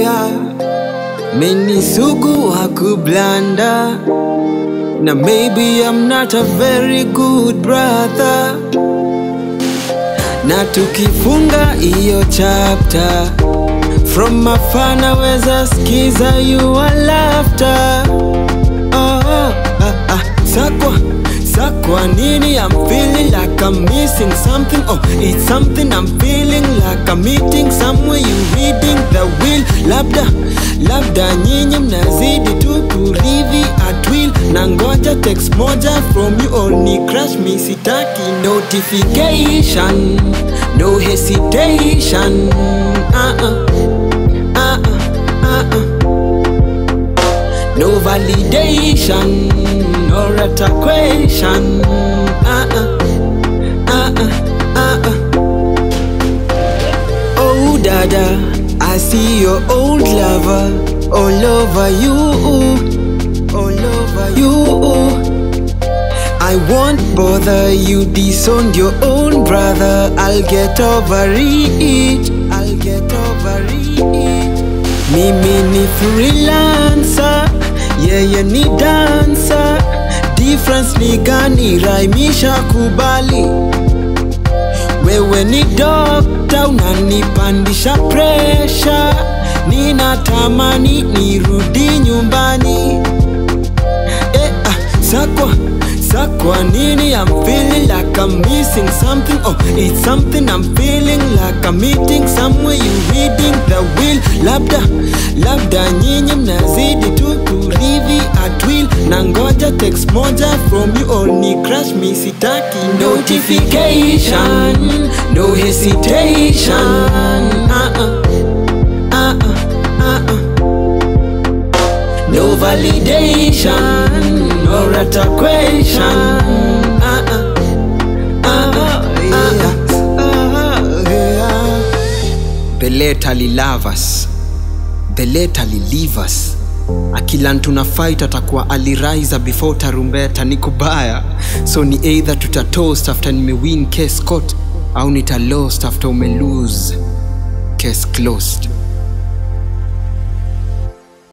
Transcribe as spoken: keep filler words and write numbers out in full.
yeah. Many sugu hakublanda. Now maybe I'm not a very good brother. Na tukifunga iyo chapter, from afar naweza skiza you a laughter. Oh, oh, ah, ah. Sakwa, sakwa nini, I'm feeling like I'm missing something. Oh, it's something I'm feeling like I'm meeting somewhere. You reading the will. Labda, labda nyinyi mnazidi tu kurithi at will. Nangoja text moja from you or ni crush me sitaki notification. No hesitation. Uh-uh, uh-uh, uh-uh. No validation or attraction. Uh-uh, uh-uh, uh-uh. Oh dada, I see your old lover all over you, all over you. I won't bother you, disowned your own brother. I'll get over it, I'll get over it. Mimi ni freelancer, yeye ni dancer. Difference ni gani, raimisha kubali. Wewe ni doctor, unanipandisha pressure. Ninatamani nirudi nyumbani. Eh, ah, sakwa, sakwa nini, I'm feeling like I'm missing something. Oh, it's something I'm feeling like I'm meeting somewhere. You reading the will. Labda, labda nyinyi mnazidi tu kurithi at will. Nangoja text moja from you or ni crush me sitaki notification. No hesitation. Uh-uh, uh-uh, uh-uh. No validation or attraction. Uh-uh, uh-uh, uh-uh, yeah. Beleta love us, beleta leave us. Akilan tuna fight atakuwa aliriser before tarumbeta. Ni kubaya, so ni either tuta toast after nime win case court, au nita lost after ume lose case closed.